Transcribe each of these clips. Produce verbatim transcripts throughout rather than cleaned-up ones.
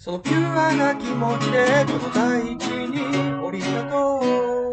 そのピュアな気持ちでこの大地に降り立とう。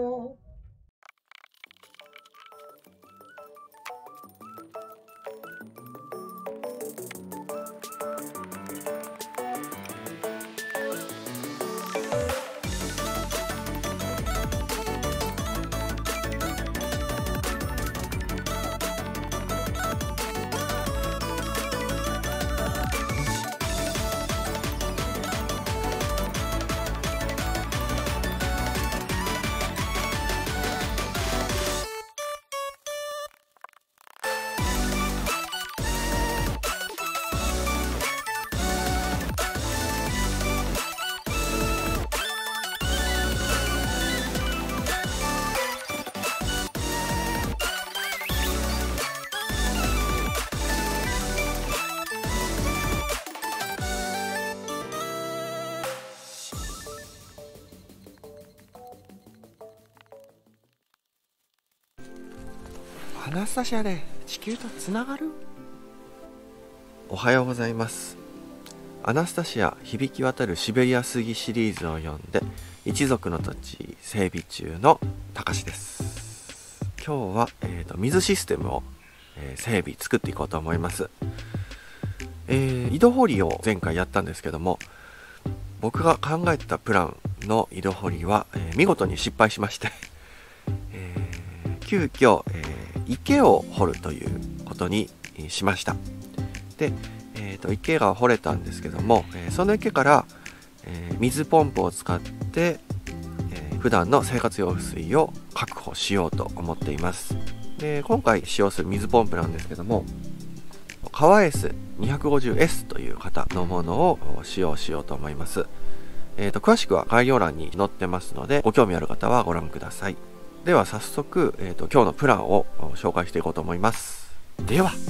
アナスタシアで地球とつながる。おはようございます。アナスタシア響き渡るシベリア杉シリーズを読んで一族の土地整備中のたかしです。今日は、えーと、水システムを、えー、整備作っていこうと思います。えー、井戸掘りを前回やったんですけども、僕が考えてたプランの井戸掘りは、えー、見事に失敗しまして、えー、急遽、えー池を掘るということにしました。で、えーと、池が掘れたんですけども、えー、その池から、えー、水ポンプを使って、えー、普段の生活用水を確保しようと思っています。で、今回使用する水ポンプなんですけども、川 エスにひゃくごじゅうエス という型のものを使用しようと思います。えーと、詳しくは概要欄に載ってますので、ご興味ある方はご覧ください。では早速、えーと、今日のプランを紹介していこうと思います。では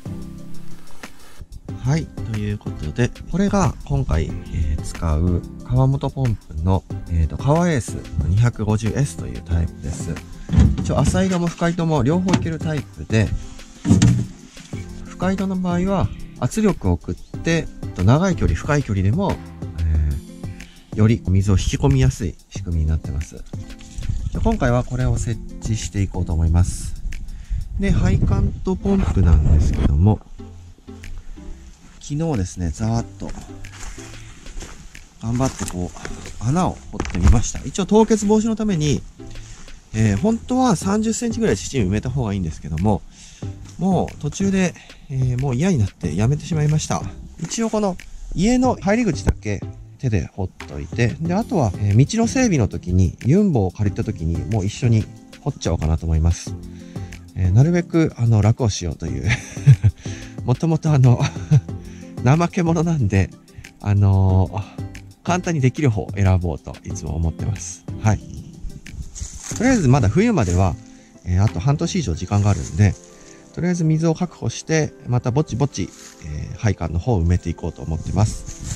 はい、ということで、これが今回、えー、使う川本ポンプの、えーと、川エースにひゃくごじゅうエス というタイプです。一応浅井戸も深井戸も両方いけるタイプで、深井戸の場合は圧力を送って長い距離深い距離でも、えー、より水を引き込みやすい仕組みになってます。今回はこれを設置していこうと思います。で、配管とポンプなんですけども、昨日ですね、ざーっと頑張ってこう穴を掘ってみました。一応凍結防止のために、えー、本当はさんじゅっセンチぐらい土に埋めた方がいいんですけども、もう途中で、えー、もう嫌になってやめてしまいました。一応この家の入り口だけ手で掘っといて、で、あとは、えー、道の整備の時に、ユンボを借りた時に、もう一緒に掘っちゃおうかなと思います。えー、なるべく、あの、楽をしようという。もともとあの、怠け者なんで、あのー、簡単にできる方を選ぼうといつも思ってます。はい。とりあえずまだ冬までは、えー、あと半年以上時間があるんで、とりあえず水を確保して、またぼちぼち、えー、配管の方を埋めていこうと思ってます。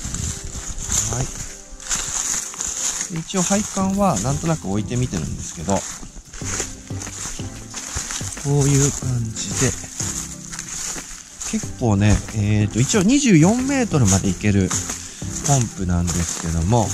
はい。一応配管はなんとなく置いてみてるんですけど、こういう感じで、結構ね、えっと、一応にじゅうよんメートルまでいけるポンプなんですけども、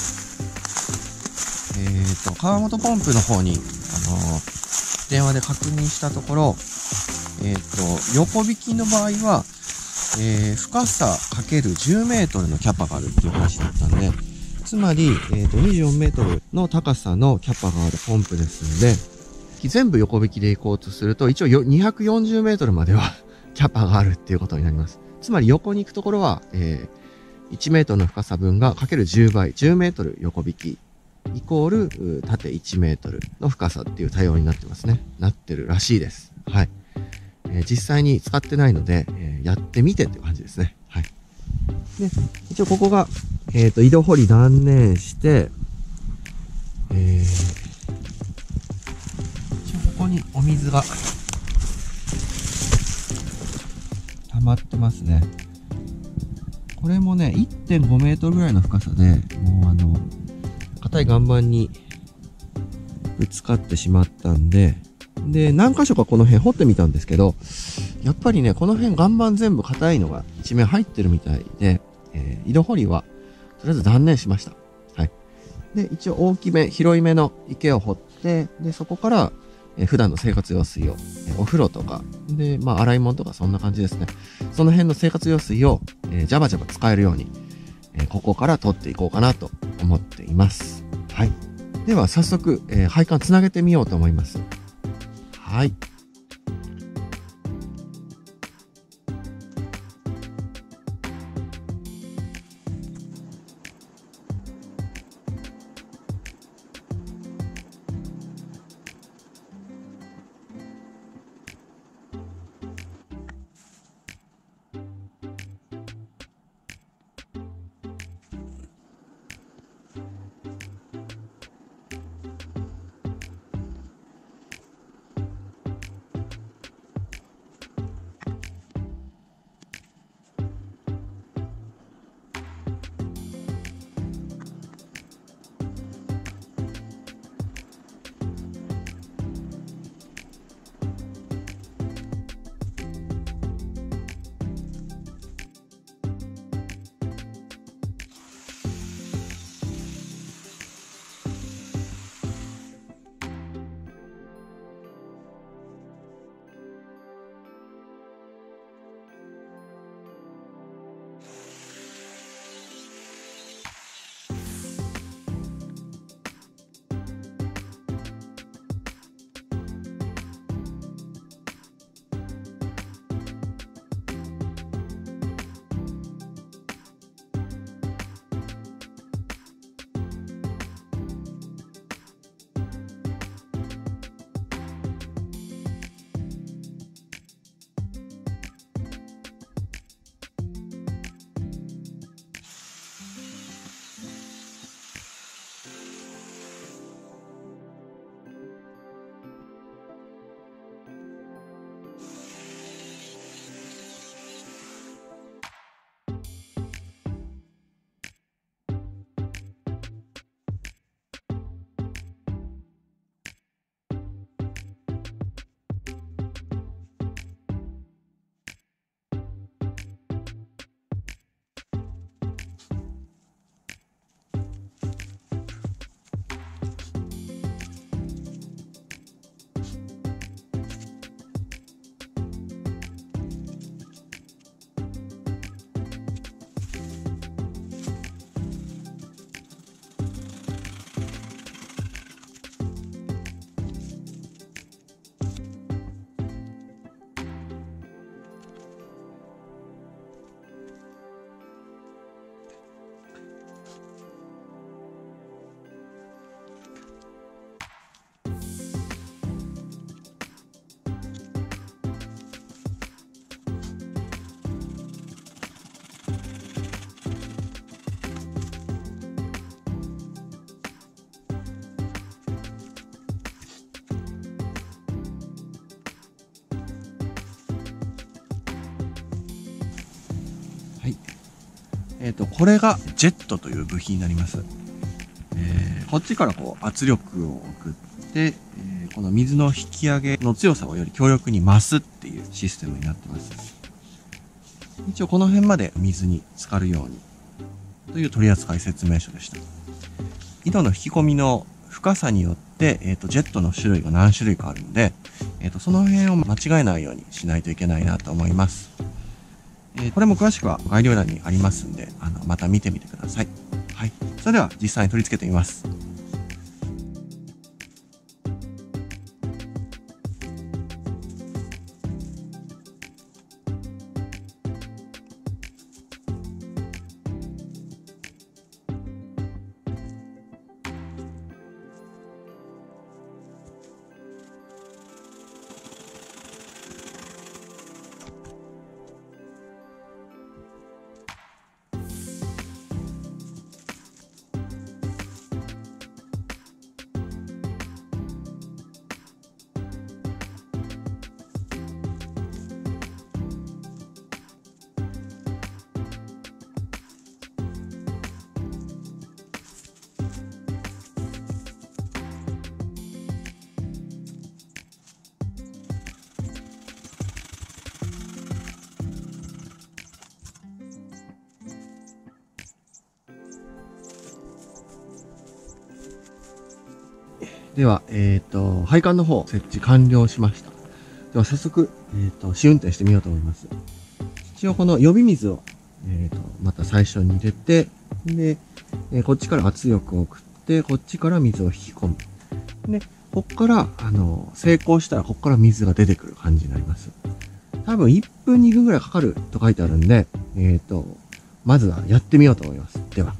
えっと、川本ポンプの方に、あのー、電話で確認したところ、えっと、横引きの場合は、えー、深さ ×じゅうメートルのキャパがあるっていう話だったんで、つまり、えっと、にじゅうよんメートルの高さのキャパがあるポンプですので、全部横引きで行こうとすると、一応にひゃくよんじゅうメートルまではキャパがあるっていうことになります。つまり横に行くところは、えー、いちメートルの深さ分がかけるじゅうばい、じゅうメートル横引き、イコール縦いちメートルの深さっていう対応になってますね。なってるらしいです。はい。えー、実際に使ってないので、えー、やってみてって感じですね。はい。で、一応ここが、えっと、井戸掘り断念して、えー、一応ここにお水が溜まってますね。これもね、いってんごメートルぐらいの深さで、もうあの、硬い岩盤にぶつかってしまったんで、で、何箇所かこの辺掘ってみたんですけど、やっぱりね、この辺岩盤全部硬いのが一面入ってるみたいで、えー、井戸掘りはりあえず断念しました。はい。で、一応大きめ、広いめの池を掘って、で、そこから、えー、普段の生活用水を、えー、お風呂とか、で、まあ、洗い物とかそんな感じですね。その辺の生活用水を、えー、ジャバジャバ使えるように、えー、ここから取っていこうかなと思っています。はい。では、早速、えー、配管つなげてみようと思います。はい。はい。えっと、これがジェットという部品になります。えー、こっちからこう圧力を送って、えー、この水の引き上げの強さをより強力に増すっていうシステムになってます。一応この辺まで水に浸かるようにという取扱説明書でした。井戸の引き込みの深さによって、えっと、ジェットの種類が何種類かあるので、えっと、その辺を間違えないようにしないといけないなと思います。えー、これも詳しくは概要欄にありますんで、あの、また見てみてください。はい。それでは実際に取り付けてみます。 では、えっと、配管の方、設置完了しました。では、早速、えっと、試運転してみようと思います。一応、この予備水を、えっと、また最初に入れて、で、えー、こっちから圧力を送って、こっちから水を引き込む。で、こっから、あの、成功したら、こっから水が出てくる感じになります。多分、いっぷん、にふんぐらいかかると書いてあるんで、えっと、まずはやってみようと思います。では。